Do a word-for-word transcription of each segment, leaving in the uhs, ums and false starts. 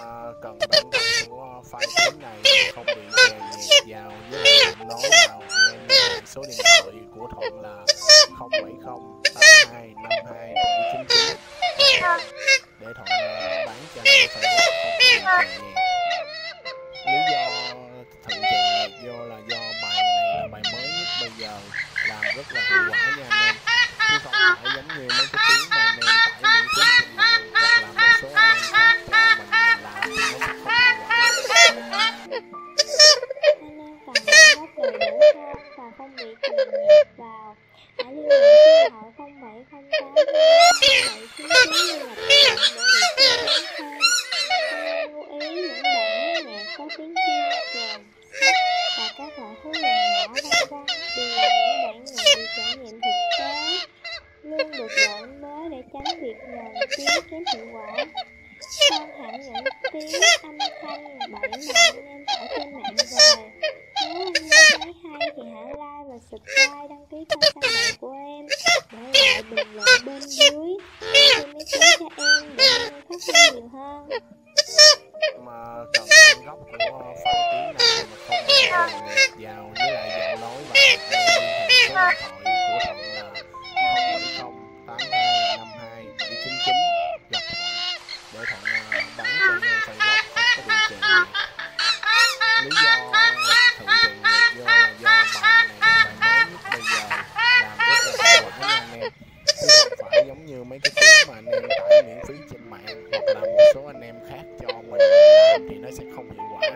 mà cần bản gốc của file tiếng này không bị chèn nhạc vào với lại giọng nói vào, anh em liên hệ số điện thoại của Thuận là không bảy không tám hai năm hai bảy chín chín để Thuận uh, bán cho anh file gốc không có bị chèn nhạc. Lý do Thuận chèn nhạc vô là do bài này là bài mới nhất bây giờ, làm rất là hiệu quả nha anh em, chứ không phải giống như mấy cái tiếng mà anh em tải miễn phí trên mạng hoặc là một số anh em khác cho mình làm thì nó sẽ không hiệu quả. Anh em cần bản gốc đầy đủ hơn và không bị chèn nhạc vào, hãy liên hệ số điện thoại không bảy không tám hai bảy chín chín để lập để được tư vấn thêm. Anh em lưu ý những bản nhạc có tiếng chuyên kèm và các loại thú nhận nhỏ vân vân đều là những bản nhạc được trải nghiệm thực tế, luôn được đổi mới để tránh việc nhờn tiếng kém hiệu quả. Hơn hẳn những tiếng âm thanh bậy mà anh em tải trên mạng về. Nếu anh em thấy hay thì hãy like và subscribe, đăng ký kênh Xanh Bậy của em, để lại bình luận bên dưới thêm ý kiến cho em để em phát huy nhiều hơn. Mà cần bản gốc của file tiếng này mà không bị chèn nhạc vào với lại giọng nói vào, anh em liên hệ số điện thoại của Thuận là không bảy không tám hai năm hai bảy chín chín gặp Thuận để Thuận uh, bán cho anh em file gốc không có bị chèn nhạc. Lý do Thuận chèn nhạc vô là do bài này là bài mới nhất bây giờ, làm rất là hiệu quả nha anh em, chứ không phải giống như mấy cái tiếng mà anh em tải miễn phí trên mạng hoặc là một số anh em khác cho mình làm thì nó sẽ không hiệu quả.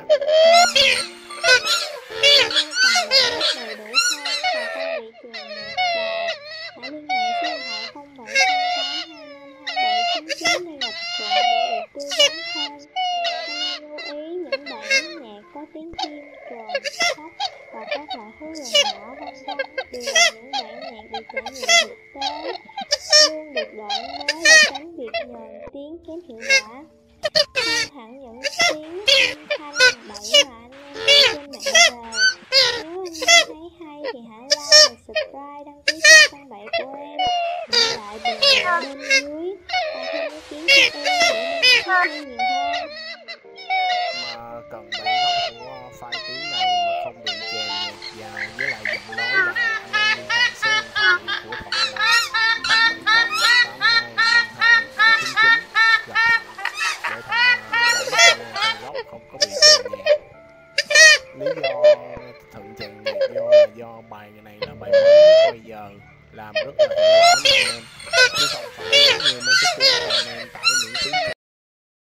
Cần bản gốc đầy đủ hơn và không bị chèn nhạc vào, hãy liên hệ số điện thoại không bảy không tám hai năm hai bảy chín chín để gặp Thuận để được tư vấn thêm. Anh em lưu ý những bản nhạc có tiếng chim, trồn, sóc và các loại thú rừng nhỏ vân vân đều là những bản nhạc được trải nghiệm thực tế, luôn được đổi mới để tránh việc nhờn tiếng kém hiệu quả. Hơn hẳn những tiếng âm thanh bậy mà anh em tải trên mạng về. Nếu anh em thấy hay thì hãy like và subscribe, đăng ký kênh Xanh Bậy của em, để lại bình luận bên dưới và thêm ý kiến cho em để em phát huy nhiều hơn. Mà cần bản gốc của file tiếng này mà không bị chèn nhạc vào với lại giọng nói vào, anh em liên hệ số điện thoại của Thuận là không bảy không tám hai năm hai bảy chín chín gặp Thuận để Thuận uh, bán cho anh em file gốc không có bị chèn nhạc. Lý do Thuận chèn nhạc vô là do bài này là bài mới nhất bây giờ, làm rất là hiệu quả nha anh em, chứ không phải giống như mấy cái tiếng mà anh em tải miễn phí trên